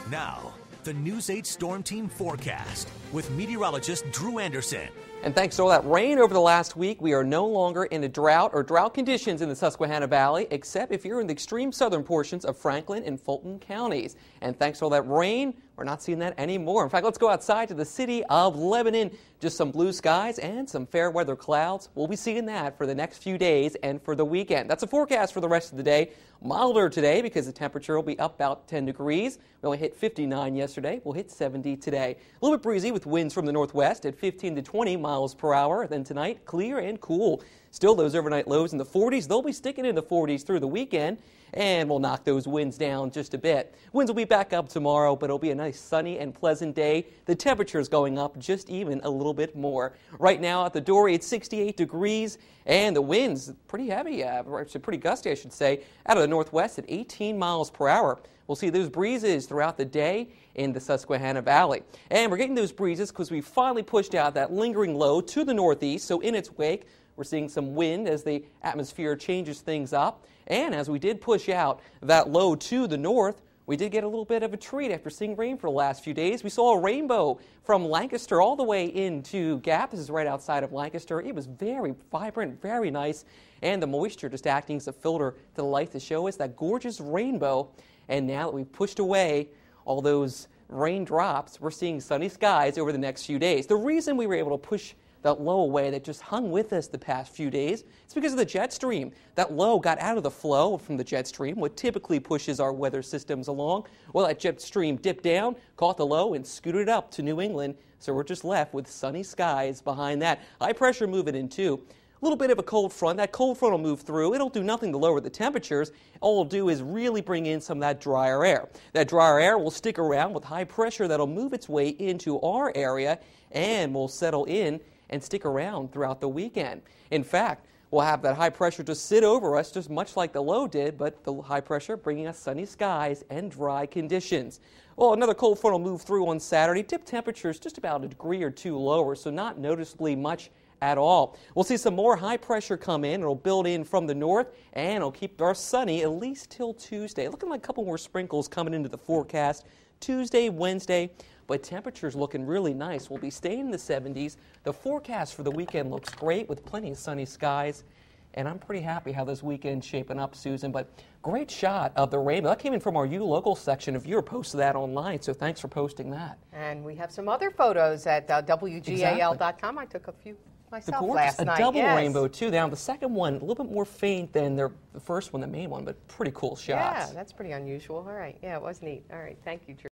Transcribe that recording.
Now, the News 8 Storm Team forecast with meteorologist Drew Anderson. And thanks to all that rain over the last week, we are no longer in a drought or drought conditions in the Susquehanna Valley, except if you're in the extreme southern portions of Franklin and Fulton counties. And thanks to all that rain, we're not seeing that anymore. In fact, let's go outside to the city of Lebanon. Just some blue skies and some fair weather clouds. We'll be seeing that for the next few days and for the weekend. That's a forecast for the rest of the day. Milder today because the temperature will be up about 10 degrees. We only hit 59 yesterday. We'll hit 70 today. A little bit breezy with winds from the northwest at 15 to 20 miles per hour. Then tonight, clear and cool. Still those overnight lows in the 40s. They'll be sticking in the 40s through the weekend, and we'll knock those winds down just a bit. Winds will be back up tomorrow, but it'll be a nice sunny and pleasant day. The temperature is going up just even a little bit more. Right now at the Dory, it's 68 degrees, and the winds pretty heavy, pretty gusty, I should say, out of the northwest at 18 miles per hour. We'll see those breezes throughout the day in the Susquehanna Valley. And we're getting those breezes because we finally pushed out that lingering low to the northeast, so in its wake, we're seeing some wind as the atmosphere changes things up. And as we did push out that low to the north, we did get a little bit of a treat after seeing rain for the last few days. We saw a rainbow from Lancaster all the way into Gap. This is right outside of Lancaster. It was very vibrant, very nice, and the moisture just acting as a filter to the light to show us that gorgeous rainbow. And now that we've pushed away all those raindrops, we're seeing sunny skies over the next few days. The reason we were able to push that low away that just hung with us the past few days, it's because of the jet stream. That low got out of the flow from the jet stream, what typically pushes our weather systems along. Well, that jet stream dipped down, caught the low, and scooted up to New England, so we're just left with sunny skies behind that. High pressure moving in too. A little bit of a cold front. That cold front will move through. It'll do nothing to lower the temperatures. All it'll do is really bring in some of that drier air. That drier air will stick around with high pressure that'll move its way into our area and will settle in and stick around throughout the weekend. In fact, we'll have that high pressure just sit over us just much like the low did, but the high pressure bringing us sunny skies and dry conditions. Well, another cold front will move through on Saturday. Tip temperatures just about a degree or two lower, so not noticeably much at all. We'll see some more high pressure come in. It'll build in from the north, and it'll keep our sunny at least till Tuesday. Looking like a couple more sprinkles coming into the forecast Tuesday, Wednesday, but temperatures looking really nice. We'll be staying in the 70s. The forecast for the weekend looks great with plenty of sunny skies, and I'm pretty happy how this weekend's shaping up, Susan. But great shot of the rainbow. That came in from our U Local section. If you posted that online, so thanks for posting that. And we have some other photos at WGAL.com. Exactly. I took a few myself last night. A double rainbow, too. Now, the second one, a little bit more faint than the first one, the main one, but pretty cool shots. Yeah, that's pretty unusual. All right. Yeah, it was neat. All right. Thank you, Drew.